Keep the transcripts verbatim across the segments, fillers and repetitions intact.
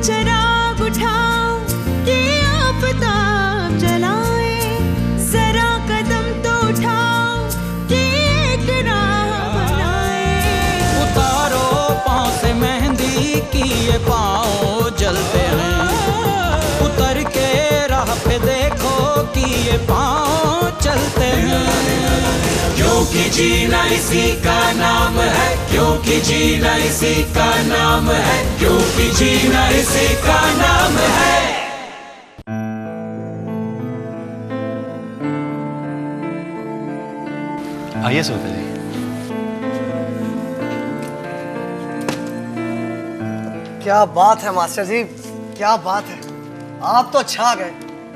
चिराग उठाओ कि आफताब जलाए, जरा कदम तो उठाओ कि एक राह बनाए। उतारो पाँव से मेहंदी की ये पाँव जलते हैं, उतर के राह पे देखो कि ये पाँव चलते हैं। क्योंकि जीना इसी का नाम है, क्योंकि जीना इसी का नाम है, क्योंकि जीना इसी का नाम है। आइए सोफे जी। क्या बात है मास्टर जी, क्या बात है, आप तो छा गए।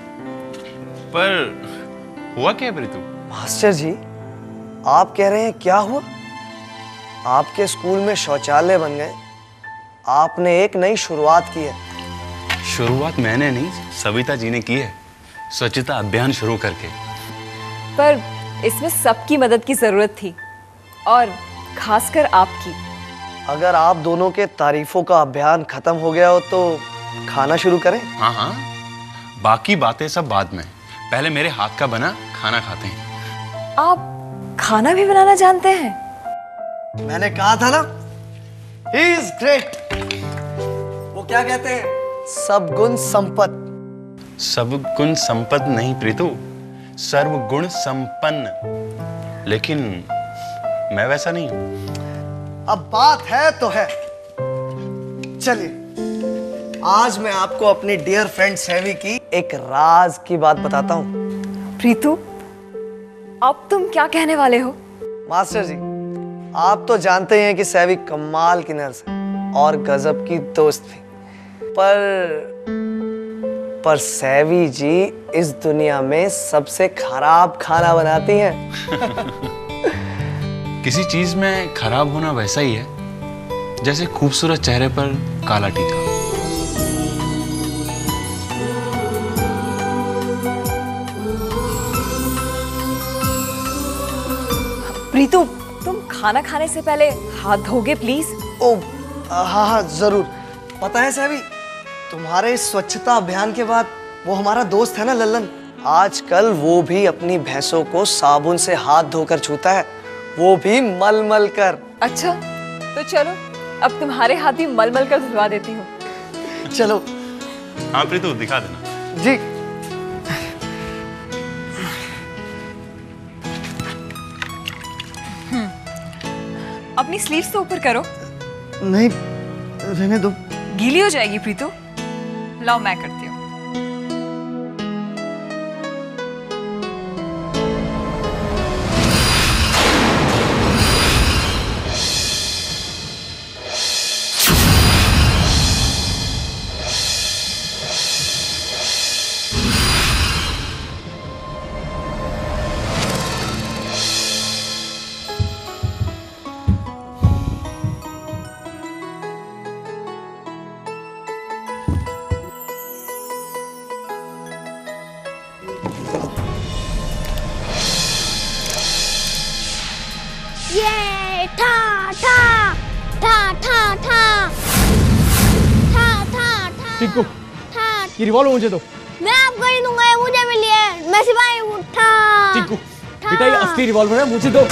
पर हुआ क्या प्रीतु? मास्टर जी, आप कह रहे हैं क्या हुआ? आपके स्कूल में शौचालय बन गए, आपने एक नई शुरुआत की है। शुरुआत मैंने नहीं, सविता जी ने की है, स्वच्छता अभियान शुरू करके। पर इसमें सबकी मदद की जरूरत थी, और खासकर आपकी। अगर आप दोनों के तारीफों का अभियान खत्म हो गया हो तो खाना शुरू करें? हाँ हाँ, बाकी बातें सब बाद में, पहले मेरे हाथ का बना खाना खाते हैं। आप खाना भी बनाना जानते हैं? मैंने कहा था ना, he is great। वो क्या कहते हैं, सब गुण संपन्न। सब गुण संपन्न नहीं प्रीतु, सर्व गुण संपन्न। लेकिन मैं वैसा नहीं हूं। अब बात है तो है। चलिए, आज मैं आपको अपनी डियर फ्रेंड सैवी की एक राज की बात बताता हूँ। प्रीतु, अब तुम क्या कहने वाले हो? मास्टर जी, आप तो जानते हैं कि सैवी कमाल की नर्स है और गजब की दोस्त भी। पर पर सैवी जी इस दुनिया में सबसे खराब खाना बनाती हैं। किसी चीज में खराब होना वैसा ही है जैसे खूबसूरत चेहरे पर काला टीका। प्रीतु, तुम खाना खाने से पहले हाथ धोगे प्लीज? ओ हाँ हाँ जरूर। पता है सैवी, तुम्हारे स्वच्छता अभियान के बाद वो हमारा दोस्त है ना लल्लन, आजकल वो भी अपनी भैंसों को साबुन से हाथ धोकर छूता है, वो भी मल मल कर। अच्छा, तो चलो अब तुम्हारे हाथ भी मल मल कर धुलवा देती हूँ। चलो। हाँ प्रीतु, दिखा देना। जी। अपनी स्लीव्स तो ऊपर करो। नहीं, रहने दो। गीली हो जाएगी प्रीतु। लाओ मैं करती हूँ। ये ठा ठा ठा ठा ठा ठा ठा ठा। टिंकू, ये रिवॉल्वर मुझे दो। मैं आपको ही दूंगा, ये मुझे मिली है। मैं सिपाही हूँ। ठा टिंकू, बेटा ये असली रिवॉल्वर है, मुझे दो।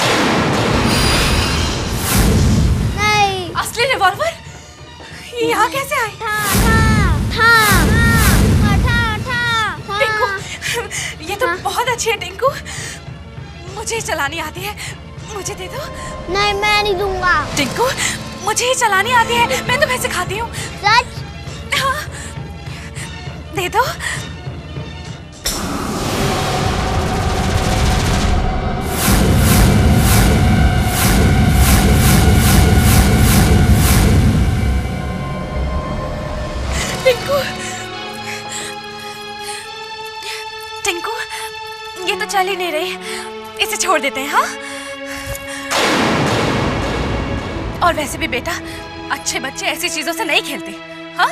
नहीं। असली रिवॉल्वर? ये यहाँ कैसे आई? ठा ठा ठा ठा ठा। टिंकू, ये तो बहुत अच्छी है टिंकू, मुझे चलानी आती है, मुझे दे दो। नहीं, मैं नहीं दूंगा। टिंकू, मुझे ही चलानी आती है, मैं तुम्हें सिखाती हूँ। सच? हाँ, दे दो। टिंकू, टिंकू, ये तो चल ही नहीं रही, इसे छोड़ देते हैं। हाँ, और वैसे भी बेटा, अच्छे बच्चे ऐसी चीजों से नहीं खेलते। हाँ,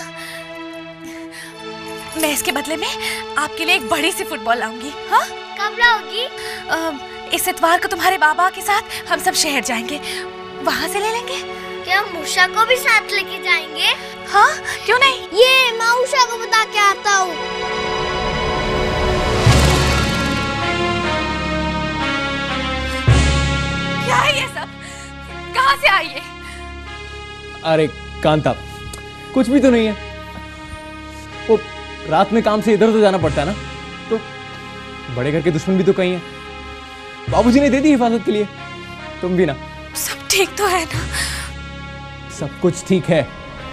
मैं इसके बदले में आपके लिए एक बड़ी सी फुटबॉल लाऊंगी। हाँ, कब लाओगी? इस इतवार को तुम्हारे बाबा के साथ हम सब शहर जाएंगे, वहां से ले लेंगे। क्या मूषा को भी साथ लेके जाएंगे? हाँ, क्यों नहीं? ये मैं उषा को बता के आता हूँ। क्या है ये सब? कहाँ से आई है? अरे कांता, कुछ भी तो नहीं है। वो रात में काम से इधर उधर जाना पड़ता है ना, तो बड़े घर के दुश्मन भी तो कहीं हैं। बाबूजी ने दे दी हिफाजत के लिए। तुम भी ना। सब ठीक तो है ना? सब कुछ ठीक है।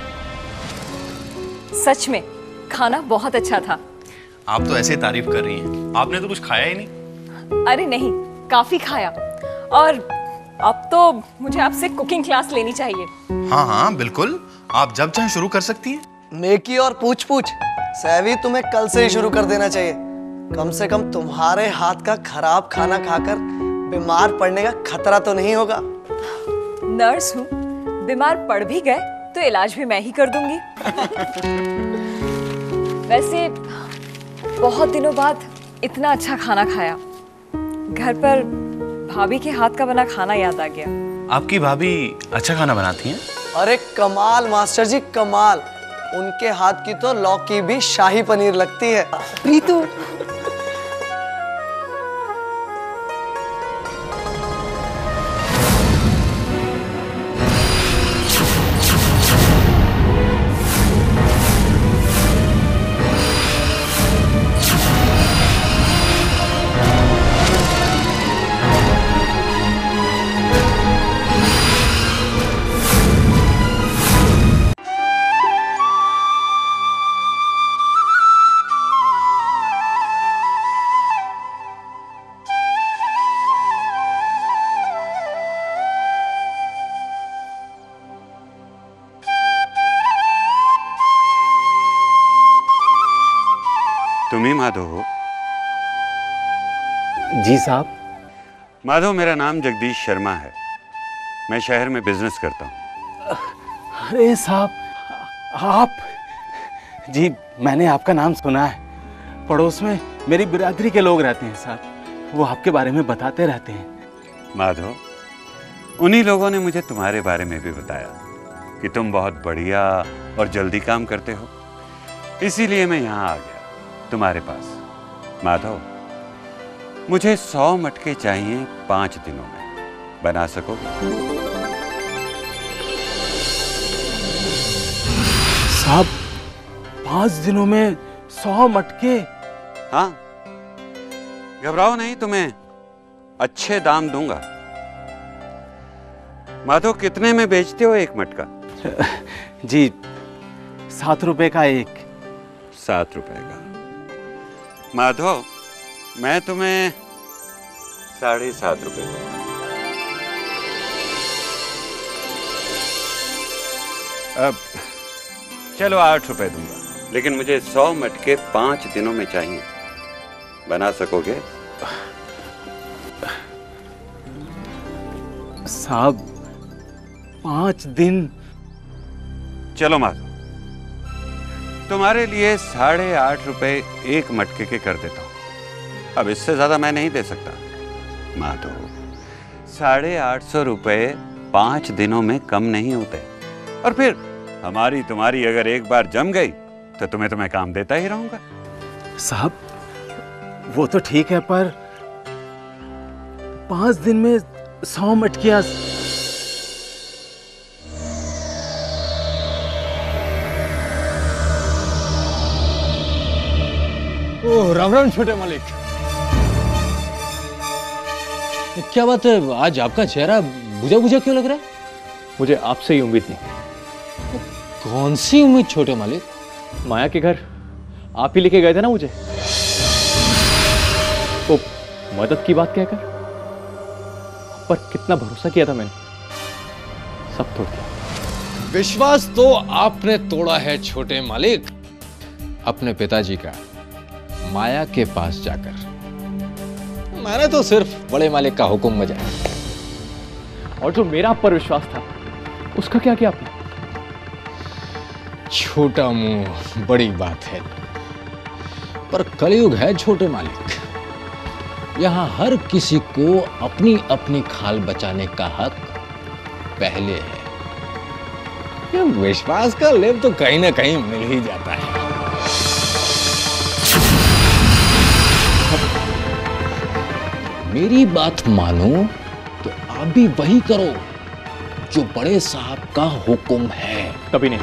सच में खाना बहुत अच्छा था। आप तो ऐसे तारीफ कर रही हैं, आपने तो कुछ खाया ही नहीं। अरे नहीं, काफी खाया। और अब तो मुझे आपसे कुकिंग क्लास लेनी चाहिए। हाँ हाँ बिल्कुल, आप जब चाहें शुरू कर सकती हैं। नेकी और पूछ पूछ सैवी तुम्हें कल से ही शुरू कर देना चाहिए। कम से कम तुम्हारे हाथ का खराब खाना खाकर बीमार पड़ने का खतरा तो नहीं होगा। नर्स हूँ, बीमार पड़ भी गए तो इलाज भी मैं ही कर दूंगी। वैसे बहुत दिनों बाद इतना अच्छा खाना खाया। घर पर भाभी के हाथ का बना खाना याद आ गया। आपकी भाभी अच्छा खाना बनाती हैं? अरे कमाल मास्टर जी, कमाल। उनके हाथ की तो लौकी भी शाही पनीर लगती है। प्रीतू, तुम ही माधव हो? जी साहब। माधव, मेरा नाम जगदीश शर्मा है। मैं शहर में बिजनेस करता हूँ। अरे साहब, आप जी, मैंने आपका नाम सुना है। पड़ोस में मेरी बिरादरी के लोग रहते हैं साहब, वो आपके बारे में बताते रहते हैं। माधव, उन्हीं लोगों ने मुझे तुम्हारे बारे में भी बताया कि तुम बहुत बढ़िया और जल्दी काम करते हो, इसीलिए मैं यहाँ आ गया तुम्हारे पास। माधव, मुझे सौ मटके चाहिए पाँच दिनों में। बना सकोगे? साहब, पाँच दिनों में सौ मटके? हाँ, घबराओ नहीं, तुम्हें अच्छे दाम दूंगा। माधव, कितने में बेचते हो एक मटका? जी, सात रुपए का एक। सात रुपए का। माधव, मैं तुम्हें साढ़े सात रुपए दूंगा। अब चलो आठ रुपए दूंगा, लेकिन मुझे सौ मटके पांच दिनों में चाहिए। बना सकोगे? साहब, पांच दिन? चलो माधव, तुम्हारे लिए साढ़े आठ रुपए एक मटके के कर देता हूं। अब इससे ज्यादा मैं नहीं दे सकता। माधव, साढ़े आठ सौ रुपए पांच दिनों में कम नहीं होते। और फिर हमारी तुम्हारी अगर एक बार जम गई तो तुम्हें तो मैं काम देता ही रहूंगा। साहब, वो तो ठीक है, पर पांच दिन में सौ मटकियां? ओह, राम राम छोटे मालिक। क्या बात है, आज आपका चेहरा बुझा बुझा क्यों लग रहा है? मुझे आपसे ही उम्मीद नहीं। कौन सी उम्मीद छोटे मालिक? माया के घर आप ही लेके गए थे ना मुझे, वो मदद की बात कहकर। पर कितना भरोसा किया था मैंने, सब तोड़ दिया। विश्वास तो आपने तोड़ा है छोटे मालिक, अपने पिताजी का, माया के पास जाकर। मैंने तो सिर्फ बड़े मालिक का हुक्म बजाया। और जो मेरा आप पर विश्वास था, उसका क्या किया आपने? छोटा मुंह बड़ी बात है, पर कलयुग है छोटे मालिक। यहां हर किसी को अपनी अपनी खाल बचाने का हक पहले है। ये विश्वास का लेप तो कहीं ना कहीं मिल ही जाता है। मेरी बात मानो तो आप भी वही करो जो बड़े साहब का हुक्म है। कभी नहीं,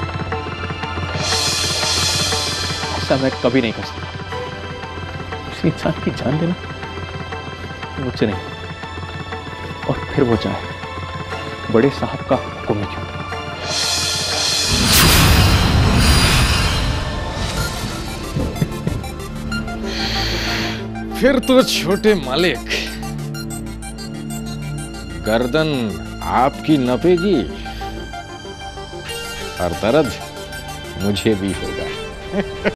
ऐसा मैं कभी नहीं कर सकता। किसी इंसान की जान लेना मुझसे नहीं, और फिर वो चाहे बड़े साहब का हुक्म ही क्यों। फिर तो छोटे मालिक गर्दन आपकी नपेगी और दर्द मुझे भी होगा।